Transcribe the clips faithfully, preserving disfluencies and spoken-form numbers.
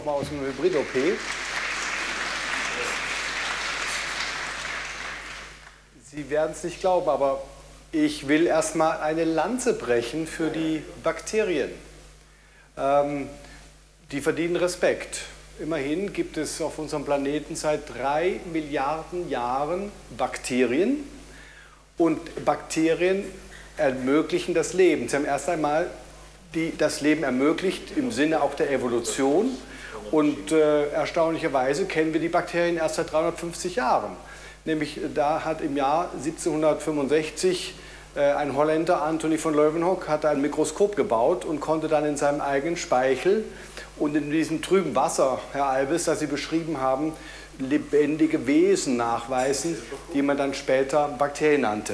noch mal aus dem Hybrid-O P. Sie werden es nicht glauben, aber ich will erstmal eine Lanze brechen für die Bakterien. Ähm, die verdienen Respekt. Immerhin gibt es auf unserem Planeten seit drei Milliarden Jahren Bakterien. Und Bakterien ermöglichen das Leben. Sie haben erst einmal die, das Leben ermöglicht im Sinne auch der Evolution. Und äh, erstaunlicherweise kennen wir die Bakterien erst seit dreihundertfünfzig Jahren. Nämlich da hat im Jahr siebzehnhundertfünfundsechzig äh, ein Holländer, Antony von Leeuwenhoek, hat ein Mikroskop gebaut und konnte dann in seinem eigenen Speichel und in diesem trüben Wasser, Herr Albes, das Sie beschrieben haben, lebendige Wesen nachweisen, die man dann später Bakterien nannte.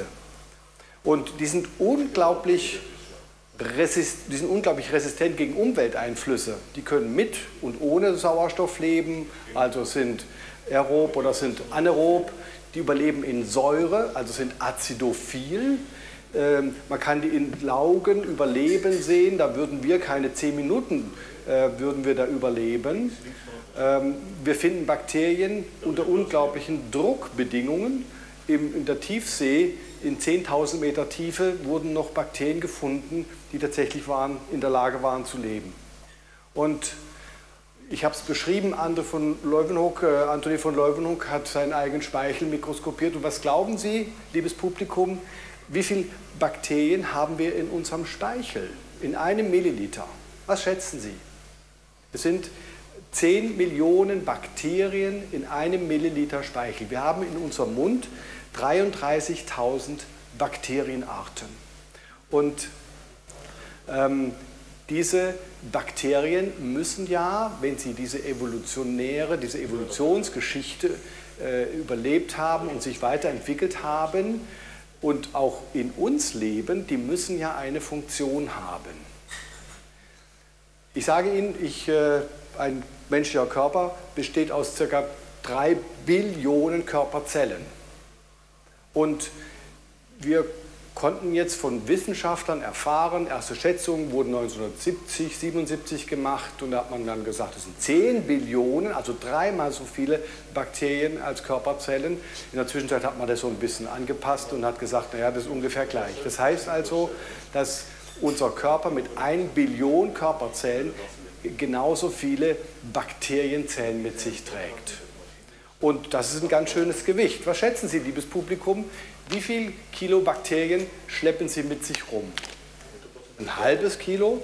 Und die sind unglaublich, resist, die sind unglaublich resistent gegen Umwelteinflüsse. Die können mit und ohne Sauerstoff leben, also sind aerob oder sind anaerob. Die überleben in Säure, also sind acidophil. Ähm, man kann die in Laugen überleben sehen, da würden wir keine zehn Minuten äh, würden wir da überleben. Ähm, wir finden Bakterien unter unglaublichen Druckbedingungen. Im, in der Tiefsee, in zehntausend Meter Tiefe, wurden noch Bakterien gefunden, die tatsächlich waren, in der Lage waren zu leben. Und ich habe es beschrieben, Ante von Leeuwenhoek, äh, Antony von Leeuwenhoek hat seinen eigenen Speichel mikroskopiert. Und was glauben Sie, liebes Publikum, wie viele Bakterien haben wir in unserem Speichel? In einem Milliliter. Was schätzen Sie? Es sind zehn Millionen Bakterien in einem Milliliter Speichel. Wir haben in unserem Mund dreiunddreißigtausend Bakterienarten. Und ähm, diese Bakterien müssen ja, wenn sie diese evolutionäre, diese Evolutionsgeschichte äh, überlebt haben und sich weiterentwickelt haben und auch in uns leben, die müssen ja eine Funktion haben. Ich sage Ihnen, ich, äh, ein menschlicher Körper besteht aus ca. drei Billionen Körperzellen. Und wir konnten jetzt von Wissenschaftlern erfahren, erste Schätzungen wurden neunzehnhundertsiebzig, siebenundsiebzig gemacht und da hat man dann gesagt, es sind zehn Billionen, also dreimal so viele Bakterien als Körperzellen. In der Zwischenzeit hat man das so ein bisschen angepasst und hat gesagt, naja, das ist ungefähr gleich. Das heißt also, dass unser Körper mit ein Billion Körperzellen genauso viele Bakterienzellen mit sich trägt. Und das ist ein ganz schönes Gewicht. Was schätzen Sie, liebes Publikum? Wie viel Kilo Bakterien schleppen Sie mit sich rum? Ein halbes Kilo?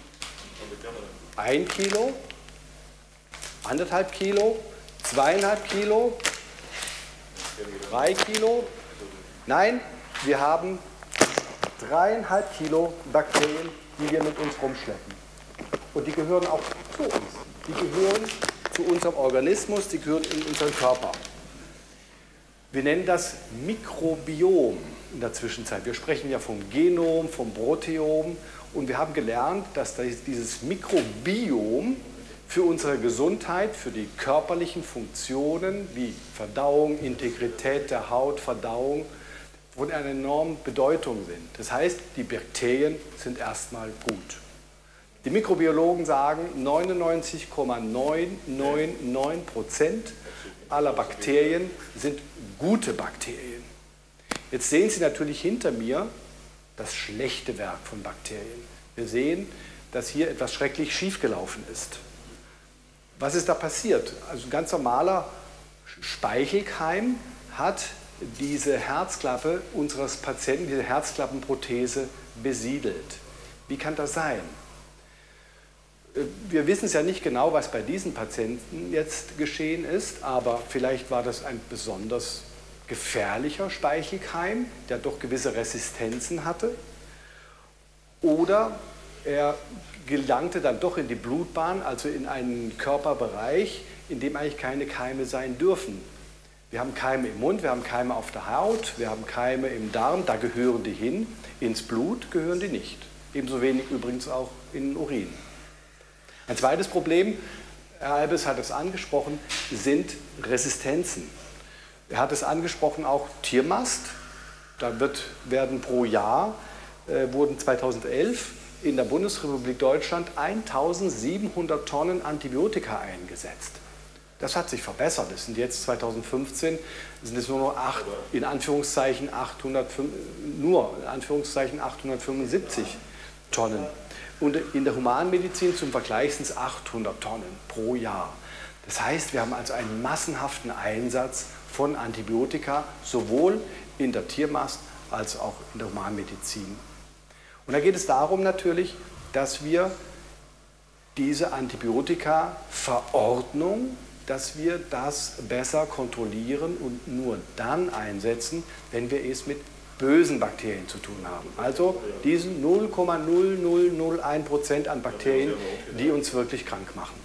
Ein Kilo? Anderthalb Kilo? Zweieinhalb Kilo? Drei Kilo? Nein, wir haben dreieinhalb Kilo Bakterien, die wir mit uns rumschleppen. Und die gehören auch zu uns. Die gehören zu unserem Organismus, die gehören in unseren Körper. Wir nennen das Mikrobiom in der Zwischenzeit. Wir sprechen ja vom Genom, vom Proteom und wir haben gelernt, dass dieses Mikrobiom für unsere Gesundheit, für die körperlichen Funktionen wie Verdauung, Integrität der Haut, Verdauung von einer enormen Bedeutung sind. Das heißt, die Bakterien sind erstmal gut. Die Mikrobiologen sagen, neunundneunzig Komma neunhundertneunundneunzig Prozent aller Bakterien sind gute Bakterien. Jetzt sehen Sie natürlich hinter mir das schlechte Werk von Bakterien. Wir sehen, dass hier etwas schrecklich schiefgelaufen ist. Was ist da passiert? Also ein ganz normaler Speichelkeim hat diese Herzklappe unseres Patienten, diese Herzklappenprothese besiedelt. Wie kann das sein? Wir wissen es ja nicht genau, was bei diesen Patienten jetzt geschehen ist, aber vielleicht war das ein besonders gefährlicher Speichelkeim, der doch gewisse Resistenzen hatte. Oder er gelangte dann doch in die Blutbahn, also in einen Körperbereich, in dem eigentlich keine Keime sein dürfen. Wir haben Keime im Mund, wir haben Keime auf der Haut, wir haben Keime im Darm, da gehören die hin. Ins Blut gehören die nicht. Ebenso wenig übrigens auch in den Urin. Ein zweites Problem, Herr Albes hat es angesprochen, sind Resistenzen. Er hat es angesprochen, auch Tiermast. Da wird, werden pro Jahr, äh, wurden zweitausendelf in der Bundesrepublik Deutschland eintausendsiebenhundert Tonnen Antibiotika eingesetzt. Das hat sich verbessert. Das sind jetzt zweitausendfünfzehn sind es nur noch acht, in Anführungszeichen achthundert, nur in Anführungszeichen achthundertfünfundsiebzig Tonnen. Und in der Humanmedizin zum Vergleich sind es achthundert Tonnen pro Jahr. Das heißt, wir haben also einen massenhaften Einsatz von Antibiotika, sowohl in der Tiermast als auch in der Humanmedizin. Und da geht es darum natürlich, dass wir diese Antibiotika-Verordnung, dass wir das besser kontrollieren und nur dann einsetzen, wenn wir es mit bösen Bakterien zu tun haben. Also diesen null Komma null null null eins Prozent an Bakterien, die uns wirklich krank machen.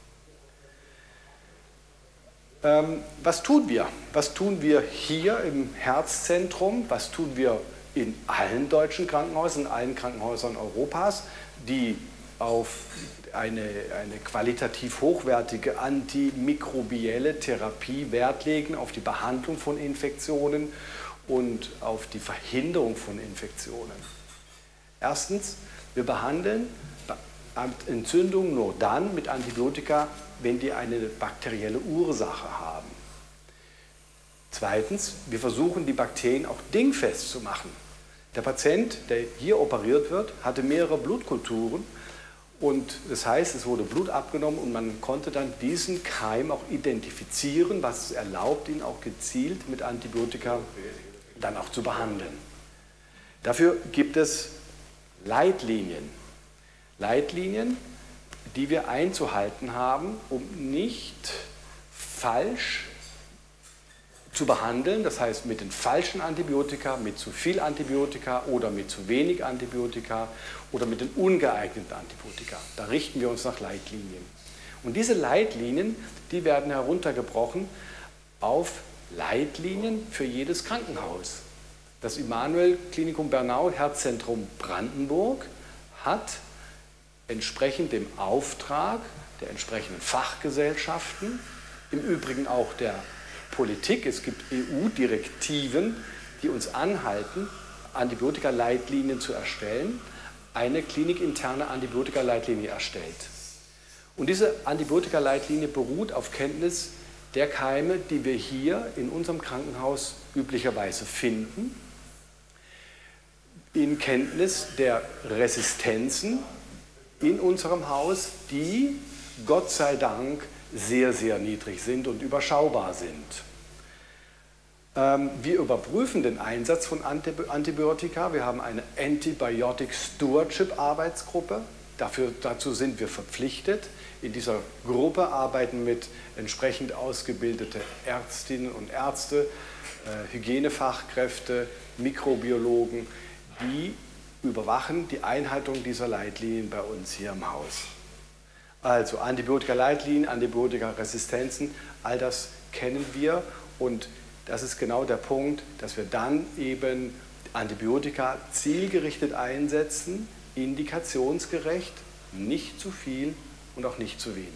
Ähm, was tun wir? Was tun wir hier im Herzzentrum? Was tun wir in allen deutschen Krankenhäusern, in allen Krankenhäusern Europas, die auf eine, eine qualitativ hochwertige antimikrobielle Therapie Wert legen, auf die Behandlung von Infektionen und auf die Verhinderung von Infektionen? Erstens, wir behandeln Entzündungen nur dann mit Antibiotika, wenn die eine bakterielle Ursache haben. Zweitens, wir versuchen die Bakterien auch dingfest zu machen. Der Patient, der hier operiert wird, hatte mehrere Blutkulturen und das heißt, es wurde Blut abgenommen und man konnte dann diesen Keim auch identifizieren, was es erlaubt, ihn auch gezielt mit Antibiotika dann auch zu behandeln. Dafür gibt es Leitlinien. Leitlinien, die wir einzuhalten haben, um nicht falsch zu behandeln, das heißt mit den falschen Antibiotika, mit zu viel Antibiotika oder mit zu wenig Antibiotika oder mit den ungeeigneten Antibiotika. Da richten wir uns nach Leitlinien. Und diese Leitlinien, die werden heruntergebrochen auf Leitlinien für jedes Krankenhaus. Das Immanuel Klinikum Bernau Herzzentrum Brandenburg hat entsprechend dem Auftrag der entsprechenden Fachgesellschaften, im Übrigen auch der Politik, es gibt E U-Direktiven, die uns anhalten, Antibiotika-Leitlinien zu erstellen, eine klinikinterne Antibiotika-Leitlinie erstellt. Und diese Antibiotika-Leitlinie beruht auf Kenntnis der Keime, die wir hier in unserem Krankenhaus üblicherweise finden, in Kenntnis der Resistenzen in unserem Haus, die Gott sei Dank sehr, sehr niedrig sind und überschaubar sind. Ähm, wir überprüfen den Einsatz von Antibiotika. Wir haben eine Antibiotic Stewardship Arbeitsgruppe. Dafür, dazu sind wir verpflichtet. In dieser Gruppe arbeiten mit entsprechend ausgebildete Ärztinnen und Ärzte, äh, Hygienefachkräfte, Mikrobiologen, die überwachen die Einhaltung dieser Leitlinien bei uns hier im Haus. Also Antibiotika-Leitlinien, Antibiotika-Resistenzen, all das kennen wir und das ist genau der Punkt, dass wir dann eben Antibiotika zielgerichtet einsetzen, indikationsgerecht, nicht zu viel und auch nicht zu wenig.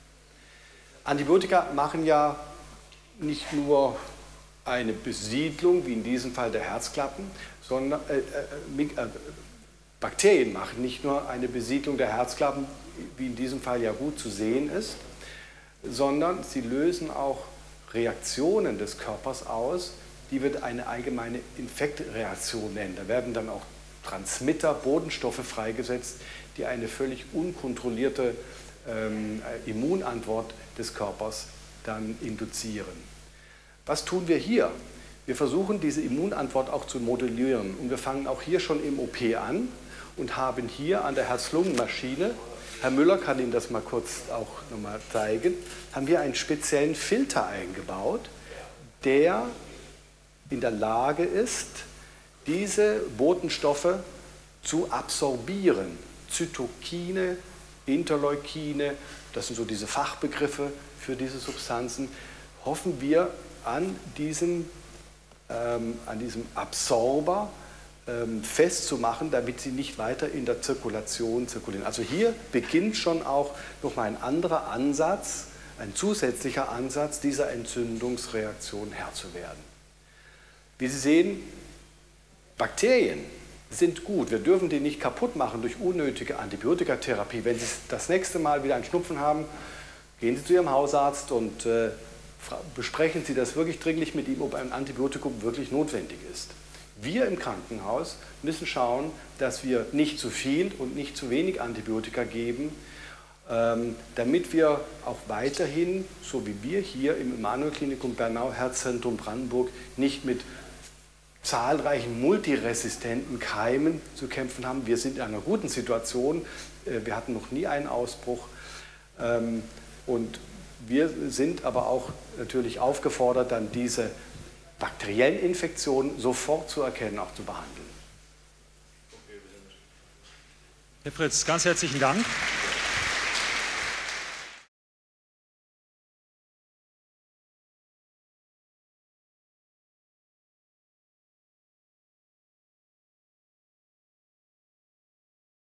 Antibiotika machen ja nicht nur eine Besiedlung, wie in diesem Fall der Herzklappen, sondern äh, äh, äh, Bakterien machen nicht nur eine Besiedlung der Herzklappen, wie in diesem Fall ja gut zu sehen ist, sondern sie lösen auch Reaktionen des Körpers aus, die wir eine allgemeine Infektreaktion nennen. Da werden dann auch Transmitter, Bodenstoffe freigesetzt, die eine völlig unkontrollierte ähm, Immunantwort des Körpers dann induzieren. Was tun wir hier? Wir versuchen, diese Immunantwort auch zu modellieren und wir fangen auch hier schon im O P an und haben hier an der Herz-Lungen-Maschine, Herr Müller kann Ihnen das mal kurz auch nochmal zeigen, haben wir einen speziellen Filter eingebaut, der in der Lage ist, diese Botenstoffe zu absorbieren. Zytokine, Interleukine, das sind so diese Fachbegriffe für diese Substanzen, hoffen wir an diesem, ähm, an diesem Absorber ähm, festzumachen, damit sie nicht weiter in der Zirkulation zirkulieren. Also hier beginnt schon auch nochmal ein anderer Ansatz, ein zusätzlicher Ansatz, dieser Entzündungsreaktion Herr zu werden. Wie Sie sehen, Bakterien sind gut. Wir dürfen die nicht kaputt machen durch unnötige Antibiotikatherapie. Wenn Sie das nächste Mal wieder einen Schnupfen haben, gehen Sie zu Ihrem Hausarzt und äh, besprechen Sie das wirklich dringlich mit ihm, ob ein Antibiotikum wirklich notwendig ist. Wir im Krankenhaus müssen schauen, dass wir nicht zu viel und nicht zu wenig Antibiotika geben, ähm, damit wir auch weiterhin, so wie wir hier im Immanuel-Klinikum Bernau Herzzentrum Brandenburg, nicht mit zahlreichen multiresistenten Keimen zu kämpfen haben. Wir sind in einer guten Situation. Wir hatten noch nie einen Ausbruch. Und wir sind aber auch natürlich aufgefordert, dann diese bakteriellen Infektionen sofort zu erkennen, auch zu behandeln. Herr Fritz, ganz herzlichen Dank.